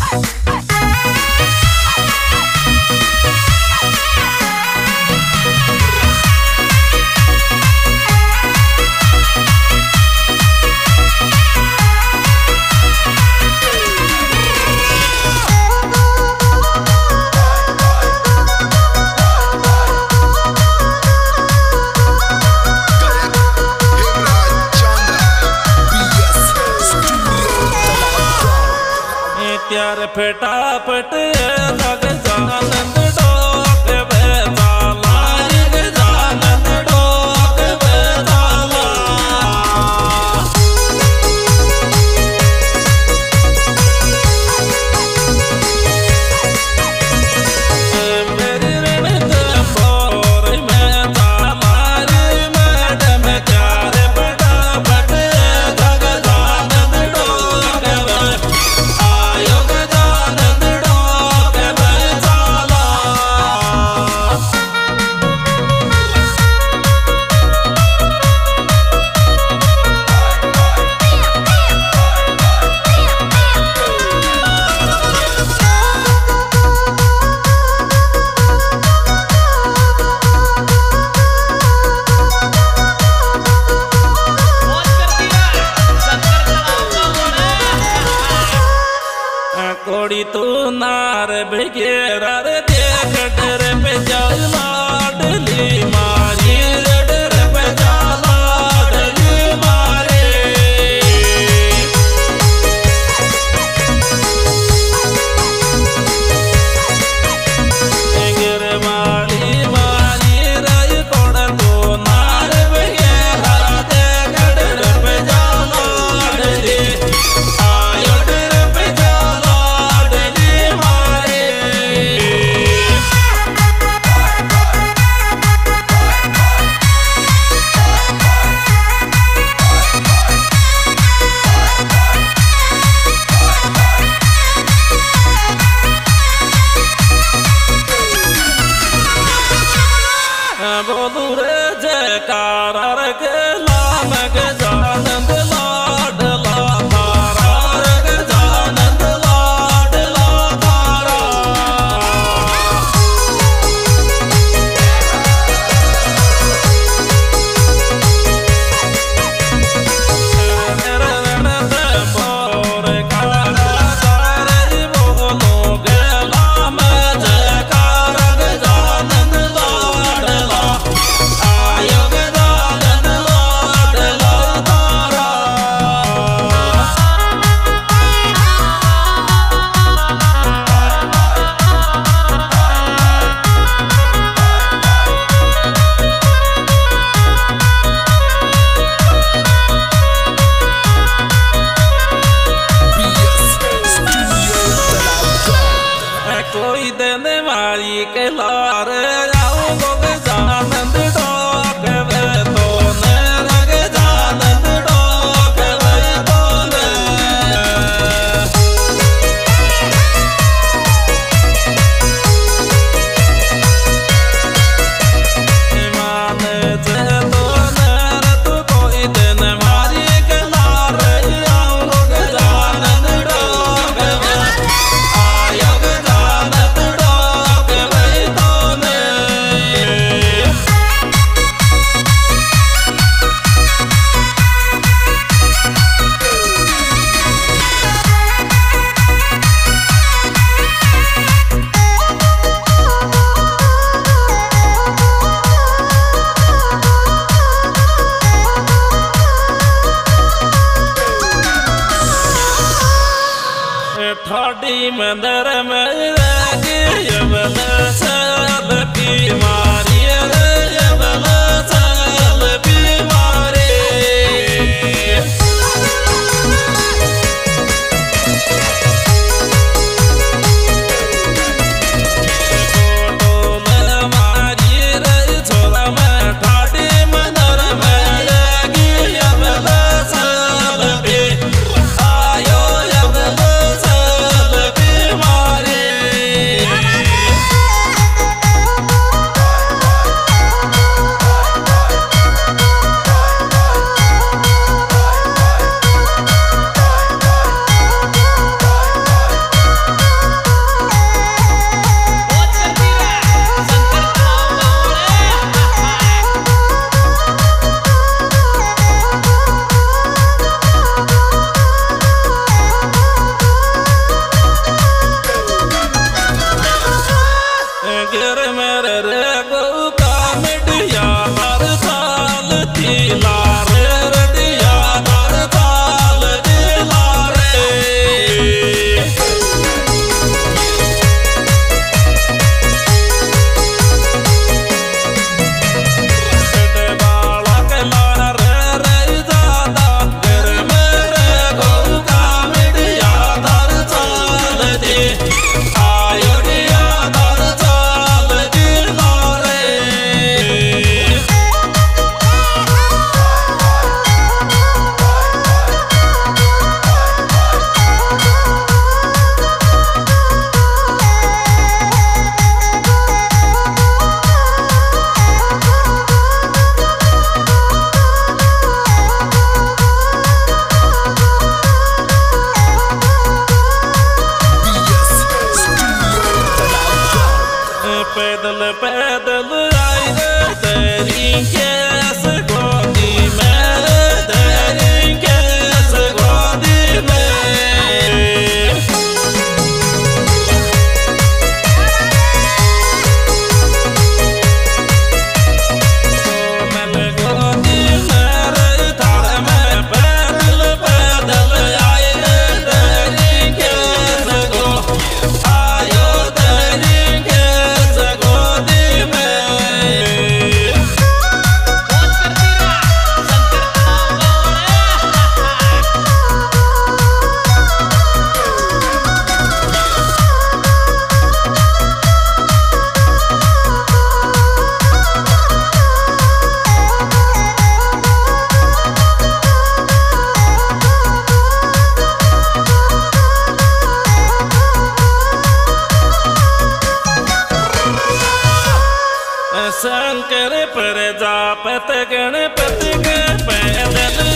त्यार फटाफट लग जानंद डोक बेताला लग जानंद डोक बेताला मेरी रण बोर में ताला रे मैडम प्यार फटाफट लग जानंद डोक कोड़ी तू नार बिगेरा रे देख डर पे जाल लाडली मारी डर पे जाल लाडली मारे गिर मारी मारी रई कोड़ तू नार बिगेरा देख डर पे जाल लाडली आयो डर पे जाल बोलू रे जयकारा रे गेला मग जानंद लाडला तारा रे जानंद लाडला तारा मेरे रण बोर कारा तारे बोलो गेला मग जयकारा रे जानंद लाडला कोई देने वाली के लार आऊंगो जानंद डोक वे तो रग जानंद डोक वे तो मान से तो नर तू कोई देने वाली के लार आऊंगो जानंद डोक वे आयो ठाडी मंदिर में लगे यमल साल बीमारी रे यमल साल बीमारी पैदल पैदल आए तेरी कैस गोदी में तेरी कैस गोदी में शंकर प्रजापत गणपति के पैदल